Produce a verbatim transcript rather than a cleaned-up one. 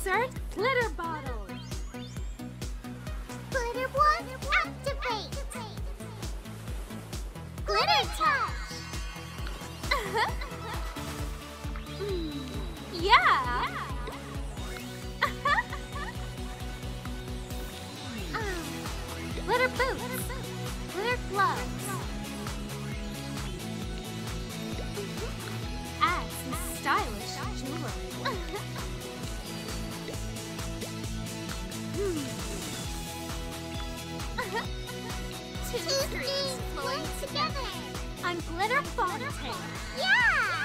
Insert glitter bottle. Glitter wand, activate. Glitter touch. Yeah. Glitter boots. Glitter gloves. Add some stylish jewelry. Two Two strings strings flowing flowing together. together. I'm Glitter Fontaine. Yeah!